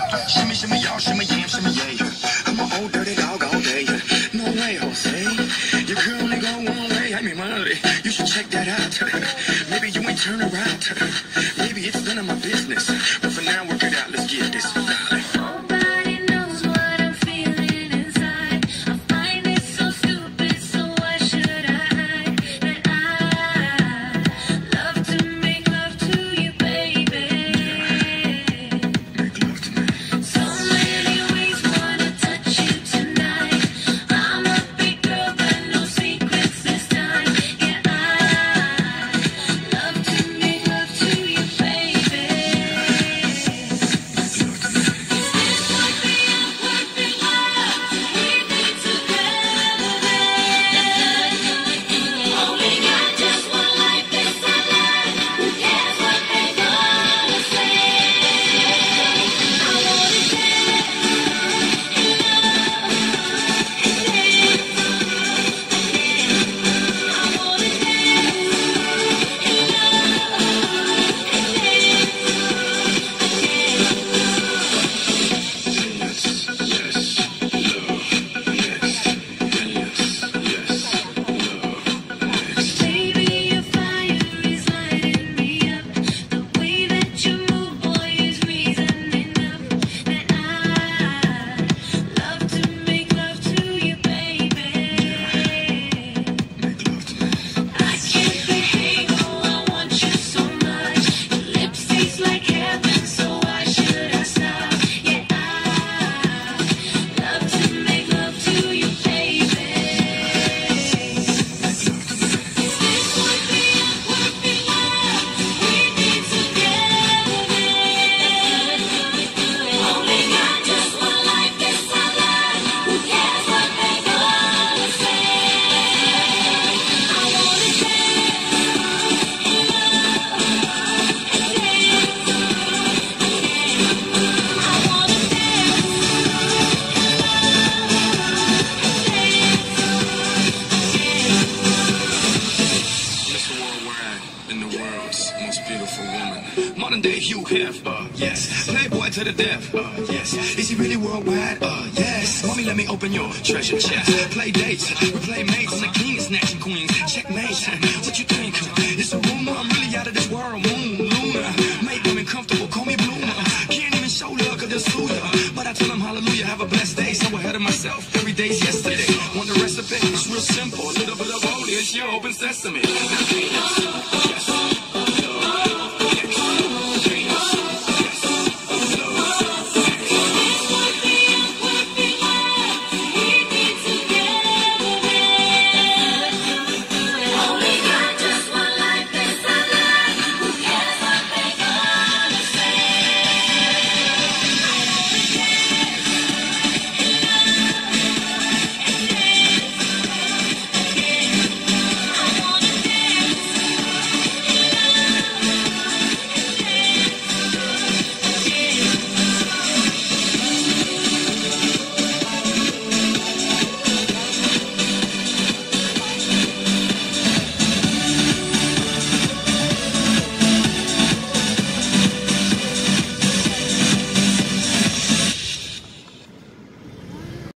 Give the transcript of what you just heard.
Shimmy, shimmy, y'all, shimmy, yam, shimmy, yeah. I'm an old dirty dog all day. No way, Jose. Your girl only go one way. I mean, money. You should check that out. Maybe you ain't turn around. Maybe it's none of my business. But for now, work it out. Let's get this, darling. Nobody knows what I'm feeling inside. I find it so stupid, so why should I hide? That I love to make love to you, baby. Make love to me. So many ways wanna touch you tonight. I'm a big girl, but no secrets this time. Yeah, I love to make love to you, baby. Make love to me. This would be a perfect world. We need together. Only got just one life, this our life. Who cares what they gonna say? I wanna dance in love and dance again. I wanna dance in love and dance again. Baby, your fire is lighting me up. The way that you move, boy, is reason enough that I love to make love to you, baby. Make love to me. I can't behave, oh, I want you so much. Your lips taste like heaven, so why should I stop? Yeah, I love to make love to you, baby. This would be a perfect world. We need together. Only got just one life, this our life. Who cares what they gonna say? I wanna dance in love and dance again. I wanna dance in love and dance again. Mr. Worldwide and the world's most beautiful woman. Modern day Hugh Hefner, yes. Playboy to the death, yes. Is he really worldwide? Yes. Mommy, let me open your treasure chest. Play dates, we play mates. I'm the king of snatching queens. Checkmate. What you think? It's a rumor. I'm really out of this world. Moon, Luna. Make women comfortable. Call me Bloomer. Can't even show love 'cause they'll sue ya. But I tell them hallelujah, have a blessed day. So ahead of myself. Every day's yesterday. Want the recipe? It's real simple. A little bit of olive. It's your open sesame.